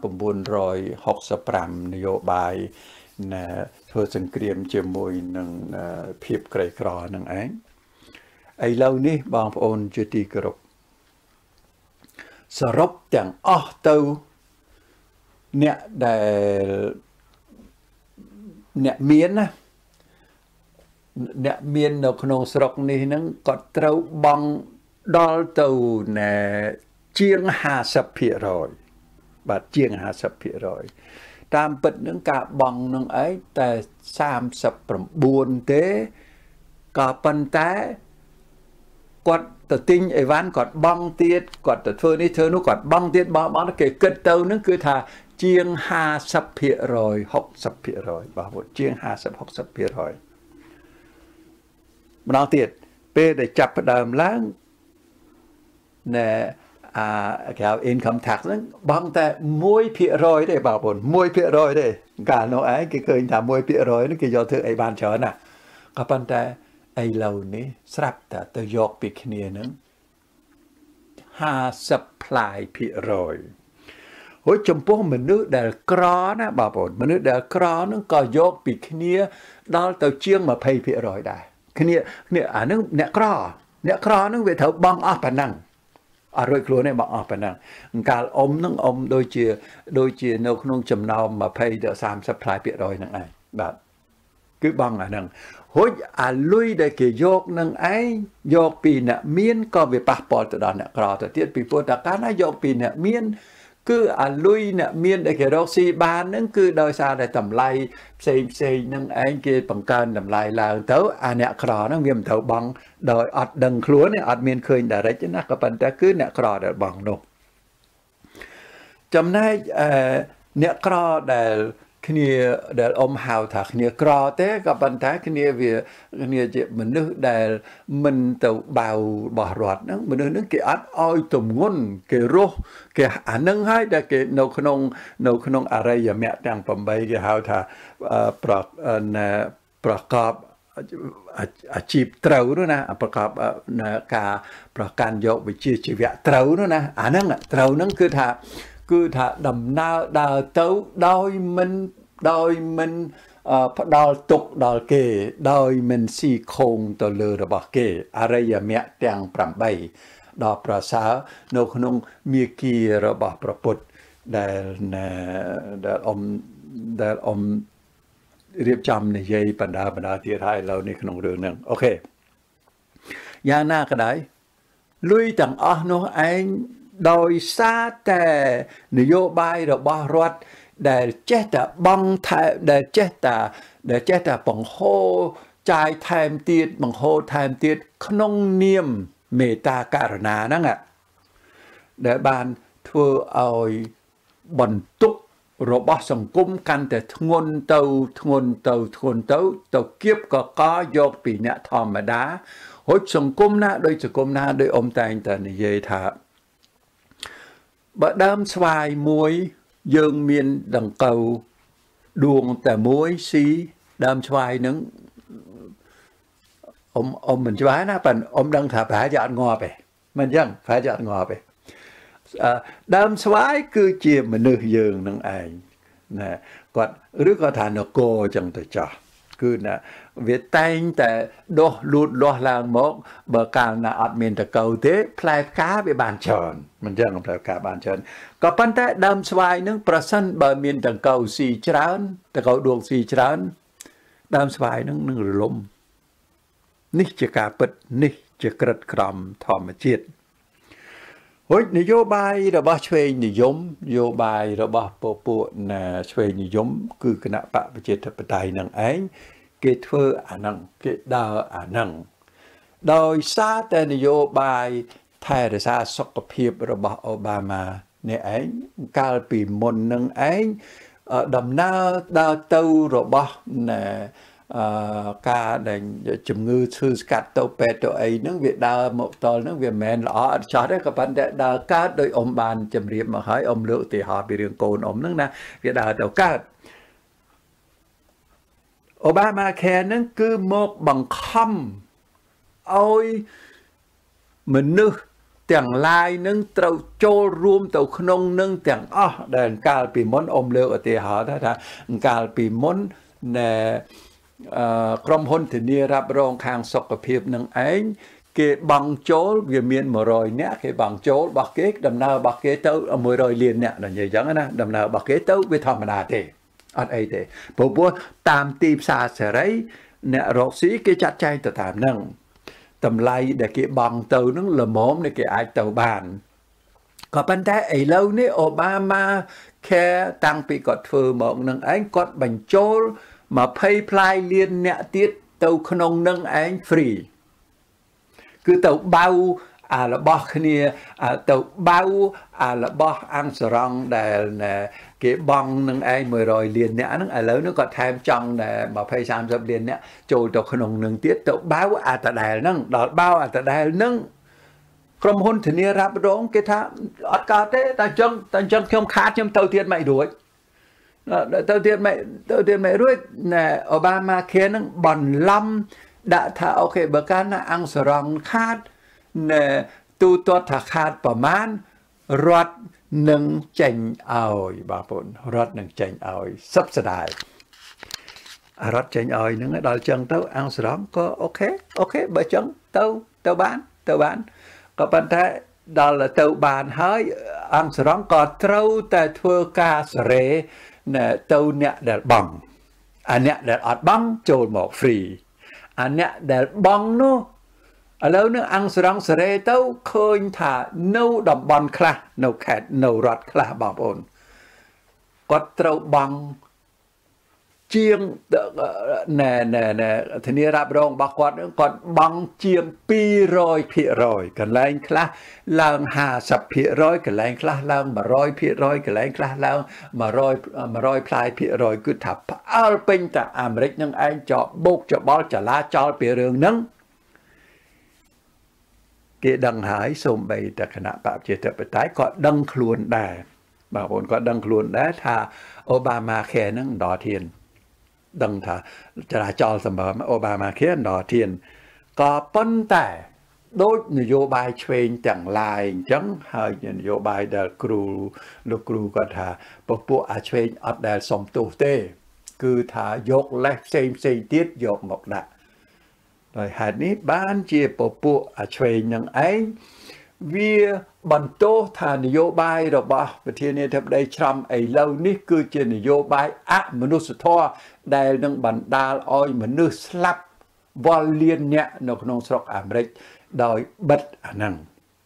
1965នយោបាយធ្វើសង្គ្រាមជាមួយនឹងភាពក្រីក្រនឹងឯងឥឡូវនេះបងប្អូនជាទីគោរពសរុបទាំងអស់ទៅអ្នកដែលអ្នកមាននៅក្នុងស្រុកនេះហ្នឹងគាត់ត្រូវបង់ដល់ទៅជាង 50% បាទជាង 50% តាមពិតនឹងការបង់នឹងឯងតែ39ទេក៏ប៉ុន្តែគាត់ទៅទិញអីវ៉ាន់គាត់បង់ទៀតគាត់ទៅធ្វើនេះធ្វើនោះគាត់បង់ទៀតបង់គេគិតទៅនឹងគឺថាជាង 50% 60% បាទជាង 50-60% ម្ដងទៀតពេលដែលចាប់ផ្ដើមឡើងគេហៅ income tax ហ្នឹងបង់តែ 1% ទេបងប្អូន 1% ទេកាលនោះឯងគេឃើញថា 1% ហ្នឹងគេយកធ្វើអីបានច្រើនណាស់ក៏ប៉ុន្តែឥឡូវនេះស្រាប់តែទៅយកពីគ្នាហ្នឹង50%ហើយចំពោះមនុស្សដែលក្រណាបងប្អូនមនុស្សដែលក្រហ្នឹងក៏យកពីគ្នាដល់ទៅជាង 20% ដែរគ្នាអាហ្នឹងអ្នកក្រហ្នឹងវាត្រូវបង់អស់ប៉ុណ្ណឹងអត់រួចខ្លួនទេបងអស់ប៉ុណ្ណឹងកាលហ្នឹងដូចជានៅក្នុងចំណោម20ទៅ30%ហ្នឹងឯងបាទគឺបង់អាហ្នឹងហូចអាលុយដែលគេយកនឹងឯងយកពីអ្នកមានក៏វាប៉ះពាល់ទៅដល់អ្នកក្រទៅទៀតពីព្រោះតែកាលណាយកពីអ្នកមានគឺអាលុយអ្នកមានដែលគេរកស៊ីបានហ្នឹងគឺដោយសារតែតម្លៃផ្សេងហ្នឹងឯងគេបង្កើនតម្លៃឡើងទៅអាអ្នកក្រហ្នឹងវាមិនត្រូវបង់ដោយអត់ដឹងខ្លួនទេអត់មានឃើញ direct ណាក៏ប៉ុន្តែគឺអ្នកក្រដែលបង់នោះចំណែកអ្នកក្រដែលគ្នាដែលហៅថាគ្នាក្រទេក៏ប៉ុន្តែគ្នាជាមនុស្សដែលមិនទៅបៅរបស់រដ្ឋហ្នឹងមនុស្សហ្នឹងគេអត់ឲ្យទម្ងន់គេរស់គេអាហ្នឹងហើយដែលគេនៅក្នុងអរិយមគ្គទាំង8គេហៅថាប្រកបអាជីពត្រូវនោះណាប្រកបការប្រកាន់យកវិជ្ជាជីវៈត្រូវនោះណាអាហ្នឹងត្រូវហ្នឹងគឺថាដំណើរដើរទៅដោយមិនផ្ដល់ទុកដល់គេដោយមិនស៊ីខូងទៅលើរបស់គេអរិយមគ្គទាំង8ដ៏ប្រសើរនៅក្នុងមាគ៌ារបស់ព្រះពុទ្ធដែលរៀបចំនិយាយបណ្ដាទៀតហើយឥឡូវនេះក្នុងរឿងហ្នឹងអូខេយ៉ាងណាក៏ដោយលុយទាំងអស់នោះឯងដោយសារតែនយោបាយរបស់រដ្ឋដែលចេះតែបងថែដែលចេះតែបង្ហូរចាយថែមទៀតបង្ហូរថែមទៀតក្នុងនាមមេត្តាករុណាហ្នឹងដែលបានធ្វើឲ្យបន្ទុករបស់សង្គមកាន់តែធ្ងន់ទៅគៀបកកយកពីអ្នកធម្មតាហូចសង្គមណាដោយអ៊ំតែងតែនិយាយថាបើដើមស្វាយមួយយើងមានដង្កូវដួងតែមួយស៊ីដើមស្វាយនឹងអ៊ំមិនច្បាស់ណាប៉ិនអ៊ំដឹងថាប្រហែលជាអត់ងាប់ទេមិនអញ្ចឹងប្រហែលជាអត់ងាប់ទេដើមស្វាយគឺជាមនុស្សយើងនឹងឯងណាគាត់ឬក៏ថានគរអញ្ចឹងទៅចាស់គឺណាវាតែងតែដុះលូតលាស់ឡើងមកបើកាលណាអត់មានតកូវទេផ្លែផ្កាវាបានច្រើនមិនចឹងផ្លែផ្កាបានច្រើនក៏ប៉ុន្តែដើមស្វាយនឹងប្រសិនបើមានតកូវស៊ីច្រើនតកូវដួងស៊ីច្រើនដើមស្វាយនឹងរលំនេះជាការពិតនេះជាក្រិតក្រមធម្មជាតិហើយនយោបាយរបស់ឆ្វេងនិយមនយោបាយរបស់ពួកណាឆ្វេងនិយមគឺគណៈបកប្រជាធិបតេយ្យនឹងឯងគេធ្វើអាហ្នឹងគេដើរអាហ្នឹងដោយសារតែនយោបាយថែរក្សាសុខភាពរបស់អូបាម៉ានេះឯងកាលពីមុននឹងឯងដំណើរដើរទៅរបស់ណាការដែលជំងឺឈឺស្កាត់ទៅពេទ្យទៅអីហ្នឹងវាដើរមកតល់ហ្នឹងវាមិនមែនល្អអត់ចោះទេក៏ប៉ុន្តែដើរកើតដោយអ៊ំបានជម្រាបមកហើយអ៊ំលើកឧទាហរណ៍ពីរឿងកូនអ៊ំហ្នឹងណាវាដើរទៅកើតអូបាម៉ាខែហ្នឹងគឺមកបង្ខំឲ្យមនុស្សទាំងឡាយនឹងត្រូវចូលរួមទៅក្នុងនឹងទាំងអស់ដែលកាលពីមុនអ៊ំលើកឧទាហរណ៍ថាកាលពីមុនណែក្រុមហ៊ុនធានារ៉ាប់រងខាងសុខភាពនឹងឯងគេបង់ចូលវាមាន100នាក់គេបង់ចូលរបស់គេដំណើររបស់គេទៅ100លាននាក់និយាយអញ្ចឹងណាដំណើររបស់គេទៅវាធម្មតាទេអត់អីទេព្រោះតាមទីផ្សារសេរីអ្នករកស៊ីគេចាត់ចែងទៅតាមហ្នឹងតម្លៃដែលគេបង់ទៅហ្នឹងល្មមនេះគេអាចទៅបានក៏ប៉ុន្តែឥឡូវនេះអូបាម៉ាខែតាំងពីគាត់ធ្វើមកនឹងឯងគាត់បញ្ចូល20ផ្លាយលានអ្នកទៀតទៅក្នុងនឹងឯង free គឺទៅបៅអារបស់គ្នាទៅបៅអារបស់អង្គសរងដែលគេបង់នឹងឯង100លានអ្នកហ្នឹងឥឡូវនេះគាត់ថែមចង់តែ20-30លានអ្នកចូលទៅក្នុងនឹងទៀតទៅបៅអាតដែលហ្នឹងដល់បៅអាតដែលហ្នឹងក្រុមហ៊ុនធានារ៉ាប់រងគេថាអត់កើតទេតែអញ្ចឹងខ្ញុំខាតខ្ញុំទៅទៀតមិនរួចទៅទៀតមិនរួចណាអូបាម៉ាខែហ្នឹងបន្លំដាក់ថាអូខេបើកាលណាអង្គសរងខាតណែទូទាត់ថាខាតប្រមាណរដ្ឋនឹងចេញឲ្យបងប្អូនរដ្ឋនឹងចេញឲ្យ subsidize រដ្ឋចេញឲ្យហ្នឹងដល់ចឹងទៅអង្គសរងក៏អូខេបើចឹងទៅបានក៏ប៉ុន្តែដល់ទៅបានហើយអង្គសរងក៏ត្រូវតែធ្វើការសេរីទៅអ្នកដែលបង់អាអ្នកដែលអត់បង់ចូលមក free អាអ្នកដែលបង់នោះឥឡូវនេះអង្គសរងសេរីទៅឃើញថានៅតំបន់ខ្លះនៅខេត្តនៅរដ្ឋខ្លះបងប្អូនគាត់ត្រូវបង់ជាងធានារ៉ាប់រងរបស់គាត់បង់ជាង 200% កន្លែងខ្លះឡើង 50% កន្លែងខ្លះឡើង 100% កន្លែងខ្លះឡើង 100 ផ្លាយភាគរយគឺថាផ្អើលពេញតែអាមេរិកនឹងឯងចោលបោកច្បល់ចលាចលពីរឿងហ្នឹងគេដឹងហើយសូម្បីតែគណៈបព្វជិតបតៃក៏ដឹងខ្លួនដែរបងប្អូនក៏ដឹងខ្លួនដែរថាអូបាម៉ាខែហ្នឹងដល់ធានដឹងថាចរាចរសម្រាប់អូបាម៉ាខែដល់ធានក៏ប៉ុន្តែដូចនយោបាយឆ្វេងទាំងឡាយអញ្ចឹងហើយនយោបាយដែលលោកគ្រូគាត់ថាពពួកអាឆ្វេងអត់ដែលសំទោសទេគឺថាយកលេសផ្សេងទៀតយកមកដាក់ដោយហេតុនេះបានជាពពួកអាឆ្វេងនឹងឯងវាបន្ទោសថានយោបាយរបស់ប្រធានាធិបតីច្រំឥឡូវនេះគឺជានយោបាយអមនុស្សធម៌ដែលនឹងបណ្ដាលឲ្យមនុស្សស្លាប់វល់លានអ្នកនៅក្នុងស្រុកអាមេរិកដោយបិទអាហ្នឹង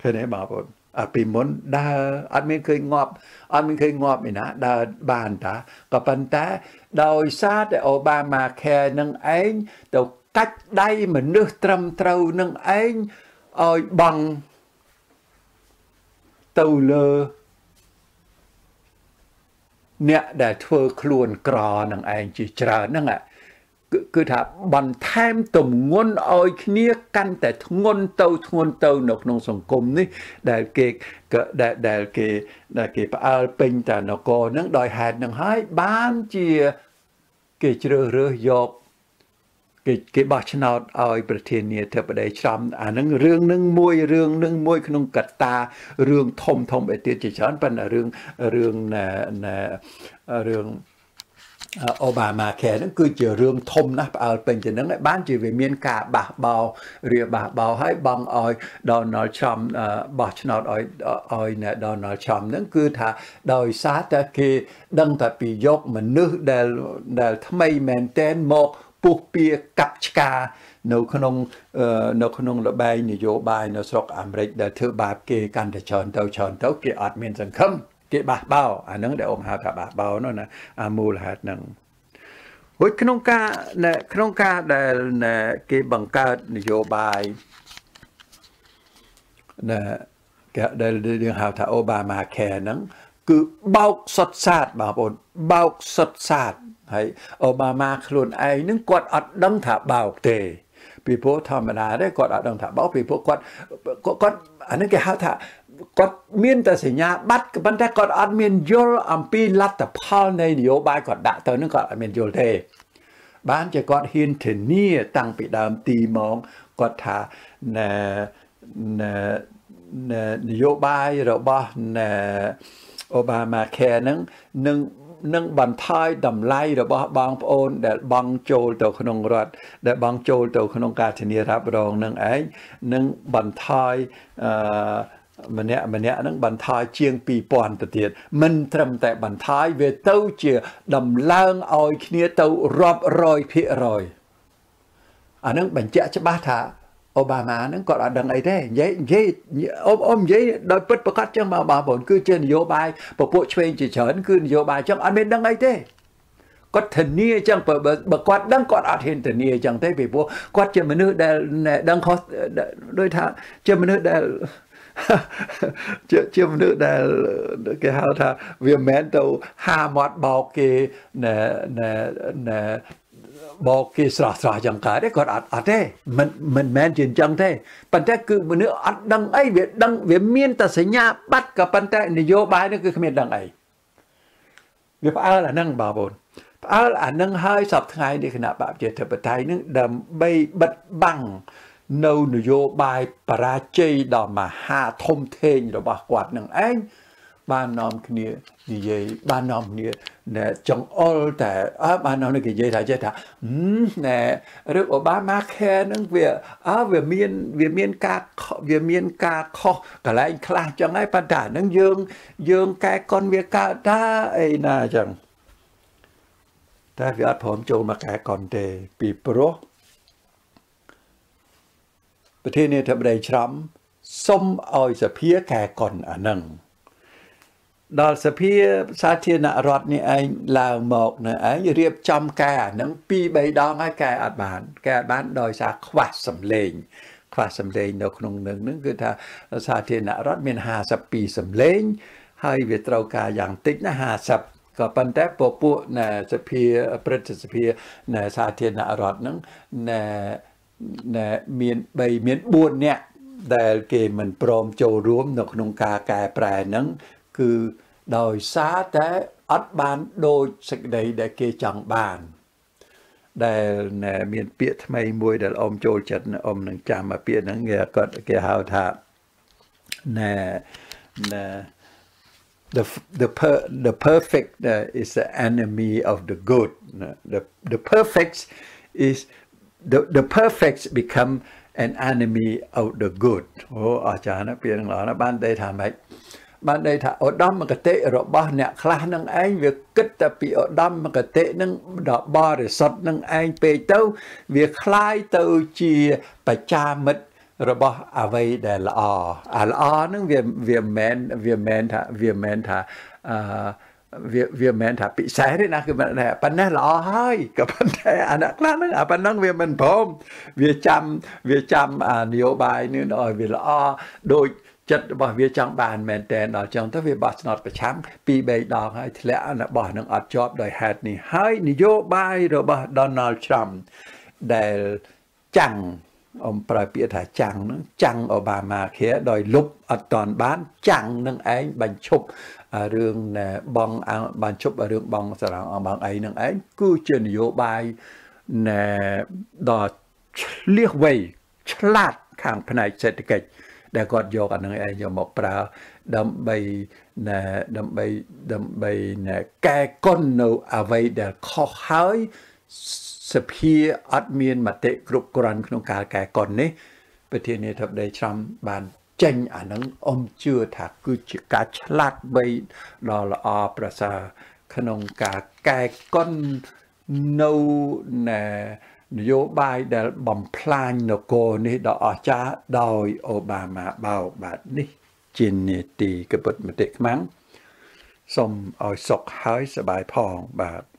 ឃើញទេបងប្អូនពីមុនដើរអត់មានឃើញងាប់អត់មានឃើញងាប់ឯណាដើរបានតាក៏ប៉ុន្តែដោយសារតែអូបាម៉ាខែនឹងឯងទៅកាច់ដៃមនុស្សត្រឹមត្រូវនឹងឯងឲ្យបង់ទៅលើអ្នកដែលធ្វើខ្លួនក្រនឹងឯងជាច្រើនហ្នឹងគឺថាបន្ថែមទម្ងន់ឲ្យគ្នាកាន់តែធ្ងន់ទៅនៅក្នុងសង្គមនេះដែលគេផ្អើលពេញតែនគរហ្នឹងដោយហេតុហ្នឹងហើយបានជាគេជ្រើសរើសយកគេបោះឆ្នោតឲ្យប្រធានាធិបតីឆ្លំអាហ្នឹងរឿងនឹងមួយក្នុងកត្តារឿងធំឯទៀតជាច្រើនប៉ុន្តែរឿងអូបាម៉ាខែហ្នឹងគឺជារឿងធំណាស់ផ្អើលពេញទៅហ្នឹងបានជាវាមានការបះបោហើយបងឲ្យ Donald Trump បោះឆ្នោតឲ្យ Donald Trump ហ្នឹងគឺថាដោយសារតែគេដឹងតែពីយកមនុស្សដែលថ្មីមែនទែនមកពុះពៀកាប់ឆ្កានៅក្នុងលបែងនយោបាយនៅស្រុកអាមេរិកដែលធ្វើបាបគេកាន់តែច្រើនទៅគេអត់មានសង្ឃឹមគេបះបោអាហ្នឹងដែលអង្គហៅថាបះបោនោះណាអាមូលហេតុហ្នឹងរួចក្នុងការដែលគេបង្កើតនយោបាយដែលយើងហៅថាអូបាម៉ាខែហ្នឹងគឺបោកសុទ្ធសាធបងប្អូនបោកសុទ្ធសាធហើយអូបាម៉ាខ្លួនឯងហ្នឹងគាត់អត់ដឹងថាបោកទេពីព្រោះធម្មតាទេគាត់អត់ដឹងថាបោកពីព្រោះគាត់អានេះគេហៅថាគាត់មានតែសញ្ញាបត្រប៉ុន្តែគាត់អត់មានយល់អំពីលទ្ធផលនៃនយោបាយគាត់ដាក់ទៅនឹងគាត់អត់មានយល់ទេបានជាគាត់ហ៊ានធានាតាំងពីដើមទីមកគាត់ថានយោបាយរបស់អូបាម៉ាខែនឹងបន្ថយតម្លៃរបស់បងប្អូនដែលបង់ចូលទៅក្នុងរដ្ឋដែលបង់ចូលទៅក្នុងការធានារ៉ាប់រងនឹងឯងនឹងបន្ថយម្នាក់នឹងបន្ថយជាង 2000 ទៅទៀតមិនត្រឹមតែបន្ថយវាទៅជាដំឡើងឲ្យគ្នាទៅរាប់រយ%អានឹងបញ្ជាក់ច្បាស់ថាអូបាម៉ាហ្នឹងគាត់អត់ដឹងអីទេនិយាយនិយាយដោយពិតប្រកបចឹងមកបងប្អូនគឺជានយោបាយពពួកឆ្វេងជាច្រើនគឺនយោបាយចឹងអត់មានដឹងអីទេគាត់ធានាចឹងបើគាត់ដឹងគាត់អត់ហ៊ានធានាចឹងទេពីព្រោះគាត់ជាមនុស្សដែលដឹងខុសដូចថាជាមនុស្សដែលជាមនុស្សដែលគេហៅថាវាមិនមែនទៅហាមាត់បោកគេបោកគេស្រស់ចឹងកើតទេគាត់អត់ទេមិនមែនជាអញ្ចឹងទេប៉ុន្តែគឺមនុស្សអត់ដឹងអីវាមានតែសញ្ញាបត្រក៏ប៉ុន្តែនយោបាយនេះគឺគ្មានដឹងអីវាផ្អើលអាហ្នឹងបងប្អូនផ្អើលអាហ្នឹងហើយសពថ្ងៃនេះគណៈបព្វជិធិបតេយ្យនឹងដើម្បីបិទបាំងនៅនយោបាយបរាជ័យដ៏មហាធំធេងរបស់គាត់នឹងឯងបាននាំគ្នានិយាយបាននាំគ្នាចង្អុលតែបាននាំគ្នានិយាយថាចេះថារឿងអូបាម៉ាខែនឹងវាមានការខុសកន្លែងខ្លះចឹងហើយប៉ុន្តែនឹងយើងកែកុនវាកើតថាអីណាចឹងតែវាអត់ព្រមចូលមកកែកុនទេពីព្រោះប្រធានាធិបតីឆ្លំសុំឲ្យសភាកែកុនអាហ្នឹងដល់សភាសាធារណរដ្ឋនេះឯងឡើងមកនៅឯងរៀបចំកែអាហ្នឹង 2-3 ដងហើយកែអត់បានដោយសារខ្វះសម្លេងនៅក្នុងនឹងគឺថាសាធារណរដ្ឋមាន52សម្លេងហើយវាត្រូវការយ៉ាងតិចណា50ក៏ប៉ុន្តែពួកសភាព្រឹទ្ធសភាសាធារណរដ្ឋហ្នឹងមាន4នាក់ដែលគេមិនព្រមចូលរួមនៅក្នុងការកែប្រែហ្នឹងគឺដោយសារតែអត់បានដូចសេចក្តីដែលគេចង់បានដែលមានពាក្យថ្មីមួយដែលអមចូលចិត្តអមនឹងចាំមកពាក្យហ្នឹងគេហៅថា the perfect is the enemy of the good the perfect is the perfect become an enemy of the good អាចារ្យណាពាក្យហ្នឹងណាបានន័យថាម៉េចបានន័យថាឧត្តមគតិរបស់អ្នកខ្លះនឹងឯងវាគិតតែពីឧត្តមគតិនឹងដល់បរិសុទ្ធនឹងឯងពេកទៅវាคล้ายទៅជាបច្ចាមិត្តរបស់អ្វីដែលល្អហ្នឹងវាមិនមែនថាវាមិនមែនថាពិសេសទេណាគឺប៉ុណ្ណេះល្អហើយក៏ប៉ុន្តែអាអ្នកខ្លះហ្នឹងប៉ុណ្ណឹងវាមិនព្រមវាចាំនយោបាយនេះឲ្យវាល្អដូចចិត្តរបស់វាចង់បានមែនតើដល់ចឹងទៅវាបោះឆ្នោតប្រឆាំង2-3 ដងហើយធ្លាក់របស់នឹងអត់ជាប់ដោយហេតុនេះហើយនយោបាយរបស់ Donald Trump ដែលចាំងប្រើពាក្យថាចាំងហ្នឹងចាំងអូបាម៉ាឃែដោយលុបអត់តាន់បានចាំងនឹងឯងបញ្ឈប់រឿងបងបញ្ឈប់រឿងបងសារងបងអីនឹងឯងគឺជានយោបាយដ៏ឆ្លៀសវៃឆ្លាតខាងផ្នែកសេដ្ឋកិច្ចដែលគាត់យកអានឹងឯងយកមកប្រើដើម្បីកែកុននៅអ្វីដែលខុសហើយសភាអត់មានមតិគ្រប់គ្រាន់ក្នុងការកែកុននេះប្រធានាធិបតី Trump បានចេញអានឹងជឿថាគឺជាការឆ្លាតវៃដ៏ល្អប្រសើរក្នុងការកែកុននៅនយោបាយដែលបំផ្លាញនគរនេះដ៏អស្ចារ្យដោយអូបាម៉ាបោកបាទនេះជានីតិកពុតមតិខ្មាំងសូមឲ្យសុខហើយសប្បាយផងបាទ